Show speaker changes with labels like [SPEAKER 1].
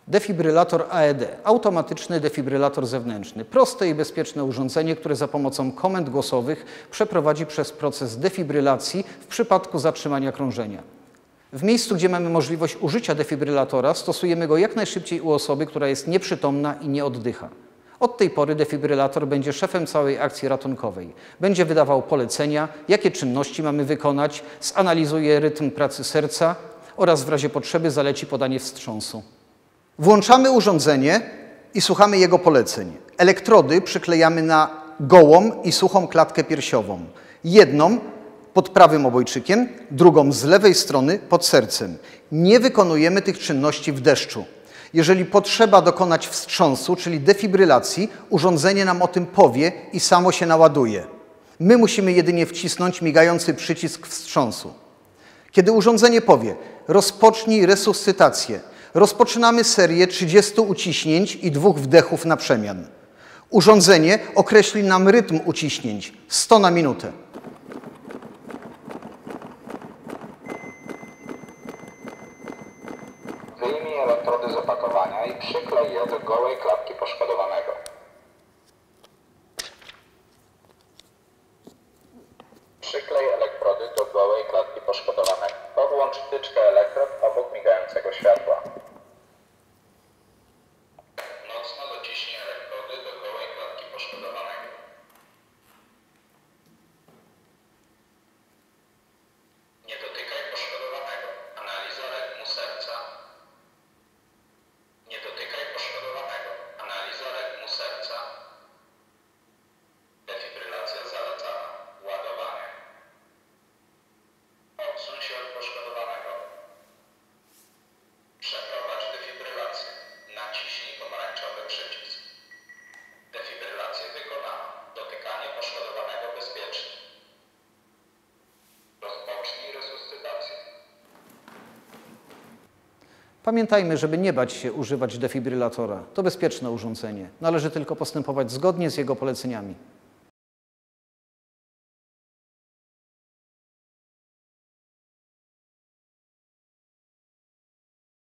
[SPEAKER 1] Defibrylator AED, automatyczny defibrylator zewnętrzny. Proste i bezpieczne urządzenie, które za pomocą komend głosowych przeprowadzi przez proces defibrylacji w przypadku zatrzymania krążenia. W miejscu, gdzie mamy możliwość użycia defibrylatora, stosujemy go jak najszybciej u osoby, która jest nieprzytomna i nie oddycha. Od tej pory defibrylator będzie szefem całej akcji ratunkowej. Będzie wydawał polecenia, jakie czynności mamy wykonać, zanalizuje rytm pracy serca oraz w razie potrzeby zaleci podanie wstrząsu. Włączamy urządzenie i słuchamy jego poleceń. Elektrody przyklejamy na gołą i suchą klatkę piersiową. Jedną pod prawym obojczykiem, drugą z lewej strony pod sercem. Nie wykonujemy tych czynności w deszczu. Jeżeli potrzeba dokonać wstrząsu, czyli defibrylacji, urządzenie nam o tym powie i samo się naładuje. My musimy jedynie wcisnąć migający przycisk wstrząsu. Kiedy urządzenie powie: rozpocznij resuscytację, rozpoczynamy serię 30 uciśnięć i 2 wdechów na przemian. Urządzenie określi nam rytm uciśnięć 100 na minutę.
[SPEAKER 2] Wyjmij elektrody z opakowania i przyklej je do gołej klatki poszkodowanego. Przyklej elektrody do gołej klatki poszkodowanego. Podłącz wtyczkę elektrod obok migającego światła. Mocno dociśnij elektrody do gołej klatki poszkodowanego. Nie dotykaj poszkodowanego. Analiza rytmu serca. Nie dotykaj poszkodowanego. Analiza rytmu serca. Defibrylacja zalecana. Ładowanie. Odsuń się od poszkodowanego. Przeprowadź defibrylację. Naciśnij pomarańczowy przycisk. Defibrylacja wykonana. Dotykanie poszkodowanego bezpiecznie. Rozpocznij resuscytację.
[SPEAKER 1] Pamiętajmy, żeby nie bać się używać defibrylatora. To bezpieczne urządzenie. Należy tylko postępować zgodnie z jego poleceniami.